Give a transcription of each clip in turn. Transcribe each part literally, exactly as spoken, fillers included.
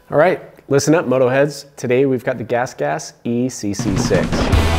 All right, listen up, moto heads. Today we've got the Gas Gas E C C six.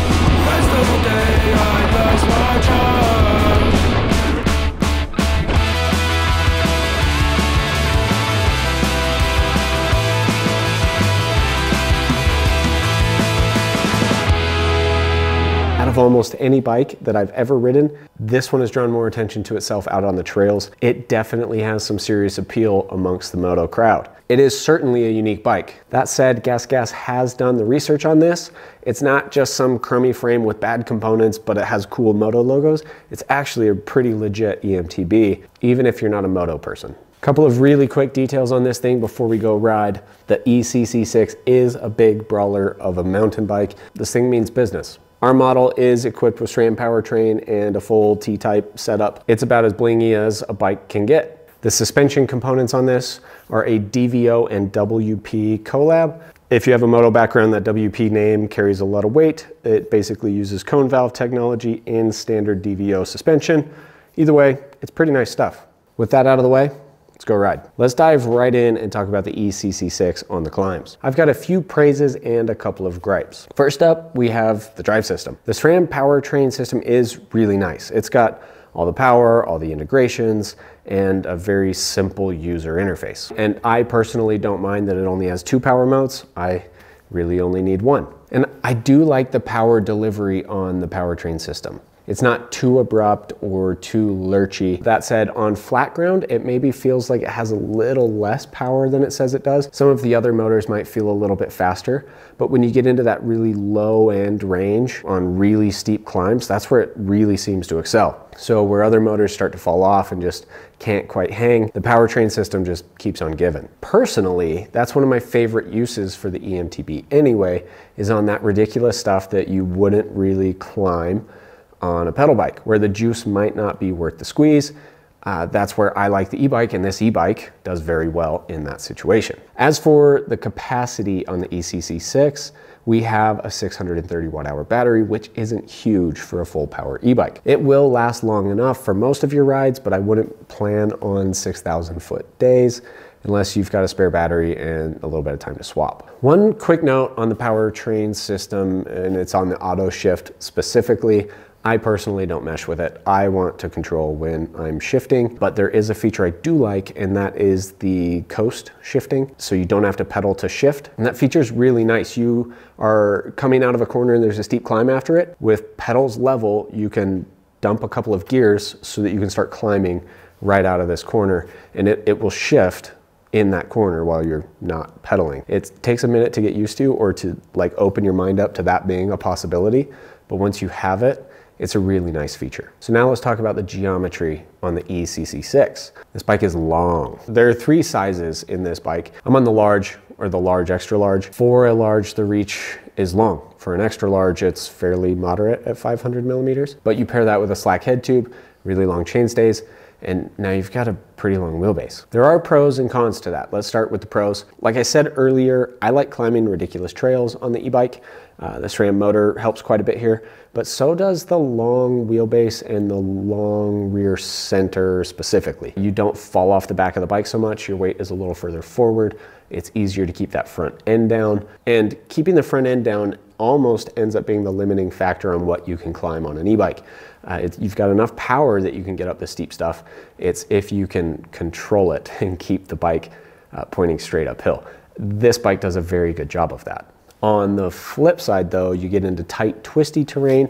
Out of almost any bike that I've ever ridden, this one has drawn more attention to itself out on the trails. It definitely has some serious appeal amongst the moto crowd. It is certainly a unique bike. That said, Gas Gas has done the research on this. It's not just some crummy frame with bad components, but it has cool moto logos. It's actually a pretty legit E M T B, even if you're not a moto person. Couple of really quick details on this thing before we go ride. The E C C six is a big brawler of a mountain bike. This thing means business. Our model is equipped with SRAM powertrain and a full T-type setup. It's about as blingy as a bike can get. The suspension components on this are a D V O and W P collab. If you have a moto background, that W P name carries a lot of weight. It basically uses cone valve technology in standard D V O suspension. Either way, it's pretty nice stuff. With that out of the way, let's go ride. Let's dive right in and talk about the E C C six on the climbs. I've got a few praises and a couple of gripes. First up, we have the drive system. The SRAM powertrain system is really nice. It's got all the power, all the integrations, and a very simple user interface. And I personally don't mind that it only has two power modes. I really only need one. And I do like the power delivery on the powertrain system. It's not too abrupt or too lurchy. That said, on flat ground, it maybe feels like it has a little less power than it says it does. Some of the other motors might feel a little bit faster, but when you get into that really low end range on really steep climbs, that's where it really seems to excel. So where other motors start to fall off and just can't quite hang, the powertrain system just keeps on giving. Personally, that's one of my favorite uses for the E M T B anyway, is on that ridiculous stuff that you wouldn't really climb on a pedal bike, where the juice might not be worth the squeeze. Uh, that's where I like the e-bike, and this e-bike does very well in that situation. As for the capacity on the E C C six, we have a six hundred thirty watt hour battery, which isn't huge for a full power e-bike. It will last long enough for most of your rides, but I wouldn't plan on six thousand foot days unless you've got a spare battery and a little bit of time to swap. One quick note on the powertrain system, and it's on the auto shift specifically. I personally don't mesh with it. I want to control when I'm shifting, but there is a feature I do like, and that is the coast shifting. So you don't have to pedal to shift. And that feature is really nice. You are coming out of a corner and there's a steep climb after it. With pedals level, you can dump a couple of gears so that you can start climbing right out of this corner, and it, it will shift in that corner while you're not pedaling. It takes a minute to get used to, or to like open your mind up to that being a possibility. But once you have it, it's a really nice feature. So now let's talk about the geometry on the E C C six. This bike is long. There are three sizes in this bike. I'm on the large, or the large extra large. For a large, the reach is long. For an extra large, it's fairly moderate at five hundred millimeters. But you pair that with a slack head tube, really long chainstays, and now you've got a pretty long wheelbase. There are pros and cons to that. Let's start with the pros. Like I said earlier, I like climbing ridiculous trails on the e-bike. Uh, the SRAM motor helps quite a bit here, but so does the long wheelbase and the long rear center specifically. You don't fall off the back of the bike so much. Your weight is a little further forward. It's easier to keep that front end down, and keeping the front end down almost ends up being the limiting factor on what you can climb on an e-bike. Uh, it's, you've got enough power that you can get up the steep stuff. It's if you can control it and keep the bike uh, pointing straight uphill. This bike does a very good job of that. On the flip side though, you get into tight, twisty terrain,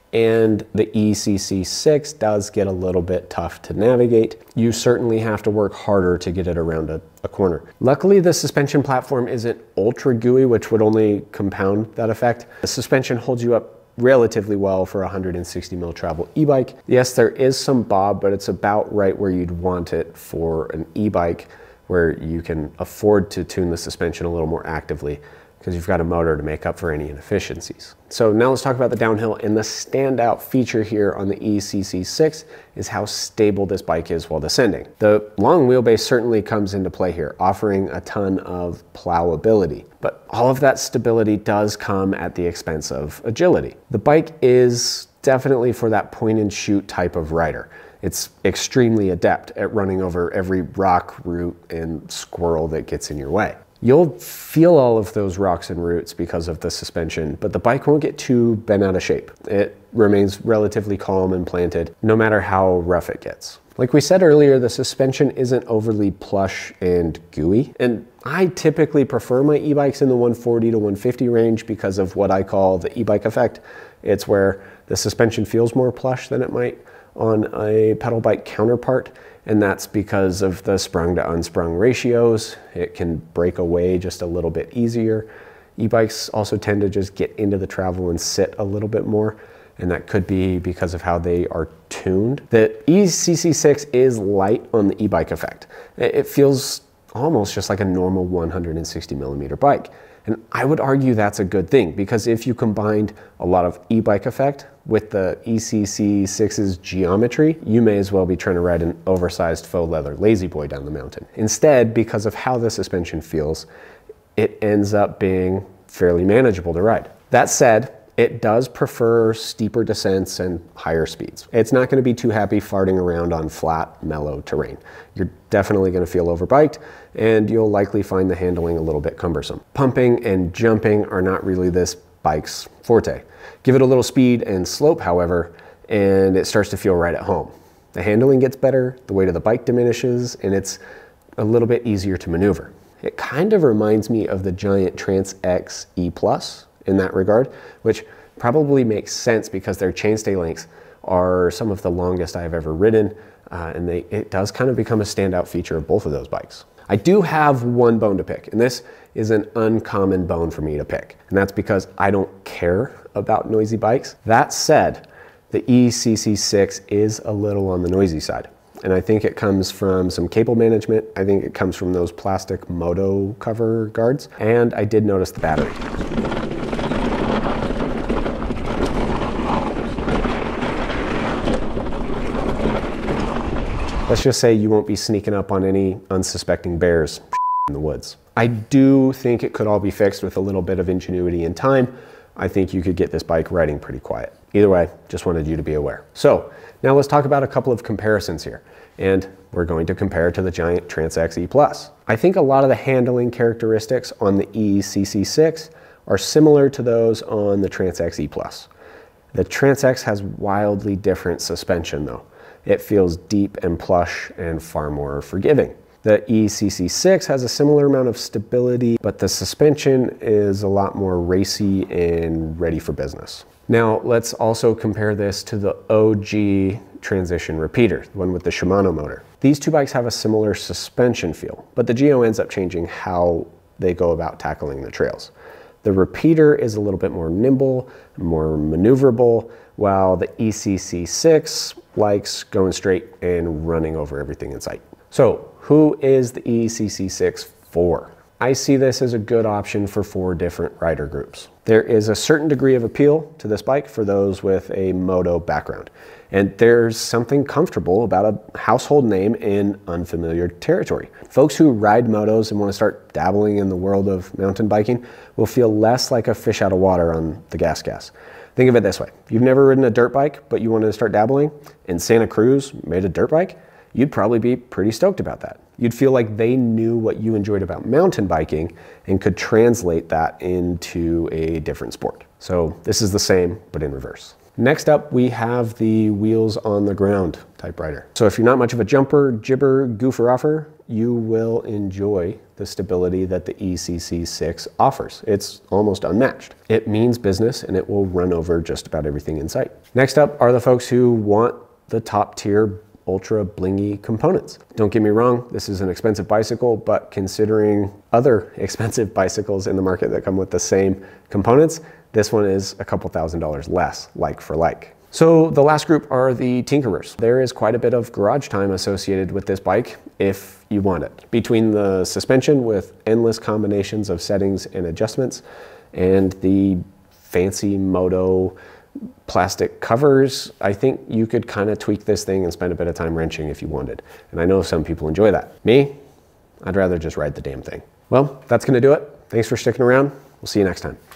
and the E C C six does get a little bit tough to navigate. You certainly have to work harder to get it around a, a corner. Luckily, the suspension platform isn't ultra gooey, which would only compound that effect. The suspension holds you up relatively well for a one hundred sixty mil travel e-bike. Yes, there is some bob, but it's about right where you'd want it for an e-bike, where you can afford to tune the suspension a little more actively, because you've got a motor to make up for any inefficiencies. So now let's talk about the downhill, and the standout feature here on the E C C six is how stable this bike is while descending. The long wheelbase certainly comes into play here, offering a ton of plowability, but all of that stability does come at the expense of agility. The bike is definitely for that point and shoot type of rider. It's extremely adept at running over every rock, root, and squirrel that gets in your way. You'll feel all of those rocks and roots because of the suspension, but the bike won't get too bent out of shape. It remains relatively calm and planted, no matter how rough it gets. Like we said earlier, the suspension isn't overly plush and gooey, and I typically prefer my e-bikes in the one forty to one fifty range because of what I call the e-bike effect. It's where the suspension feels more plush than it might on a pedal bike counterpart, and that's because of the sprung to unsprung ratios. It can break away just a little bit easier. E-bikes also tend to just get into the travel and sit a little bit more, and that could be because of how they are tuned. The E C C six is light on the e-bike effect. It feels almost just like a normal one hundred sixty millimeter bike. And I would argue that's a good thing, because if you combined a lot of e-bike effect with the E C C six's geometry, you may as well be trying to ride an oversized faux leather lazy boy down the mountain. Instead, because of how the suspension feels, it ends up being fairly manageable to ride. That said, it does prefer steeper descents and higher speeds. It's not going to be too happy farting around on flat, mellow terrain. You're definitely going to feel overbiked, and you'll likely find the handling a little bit cumbersome. Pumping and jumping are not really this bike's forte. Give it a little speed and slope, however, and it starts to feel right at home. The handling gets better, the weight of the bike diminishes, and it's a little bit easier to maneuver. It kind of reminds me of the giant Trans X E Plus in that regard, which probably makes sense because their chainstay lengths are some of the longest I've ever ridden, uh, and they, it does kind of become a standout feature of both of those bikes. I do have one bone to pick, and this is an uncommon bone for me to pick, and that's because I don't care about noisy bikes. That said, the E C C six is a little on the noisy side, and I think it comes from some cable management. I think it comes from those plastic moto cover guards, and I did notice the battery. Let's just say you won't be sneaking up on any unsuspecting bears in the woods. I do think it could all be fixed with a little bit of ingenuity and time. I think you could get this bike riding pretty quiet. Either way, just wanted you to be aware. So now let's talk about a couple of comparisons here. And we're going to compare to the giant Trans X E Plus. I think a lot of the handling characteristics on the E C C six are similar to those on the Trans X E Plus. The Trans X has wildly different suspension though. It feels deep and plush and far more forgiving. The E C C six has a similar amount of stability, but the suspension is a lot more racy and ready for business. Now let's also compare this to the O G Transition Repeater, the one with the Shimano motor. These two bikes have a similar suspension feel, but the Geo ends up changing how they go about tackling the trails. The Repeater is a little bit more nimble, more maneuverable, while the E C C six likes going straight and running over everything in sight. So who is the E C C six for? I see this as a good option for four different rider groups. There is a certain degree of appeal to this bike for those with a moto background. And there's something comfortable about a household name in unfamiliar territory. Folks who ride motos and want to start dabbling in the world of mountain biking will feel less like a fish out of water on the Gas Gas. Think of it this way. You've never ridden a dirt bike, but you wanted to start dabbling, and Santa Cruz made a dirt bike, you'd probably be pretty stoked about that. You'd feel like they knew what you enjoyed about mountain biking and could translate that into a different sport. So this is the same, but in reverse. Next up, we have the wheels on the ground type rider. So if you're not much of a jumper, jibber, goofer offer, you will enjoy the stability that the E C C six offers. It's almost unmatched. It means business and it will run over just about everything in sight. Next up are the folks who want the top tier ultra blingy components. Don't get me wrong, this is an expensive bicycle, but considering other expensive bicycles in the market that come with the same components, this one is a couple thousand dollars less, like for like. So the last group are the tinkerers. There is quite a bit of garage time associated with this bike if you want it. Between the suspension with endless combinations of settings and adjustments and the fancy moto plastic covers, I think you could kind of tweak this thing and spend a bit of time wrenching if you wanted. And I know some people enjoy that. Me, I'd rather just ride the damn thing. Well, that's gonna do it. Thanks for sticking around. We'll see you next time.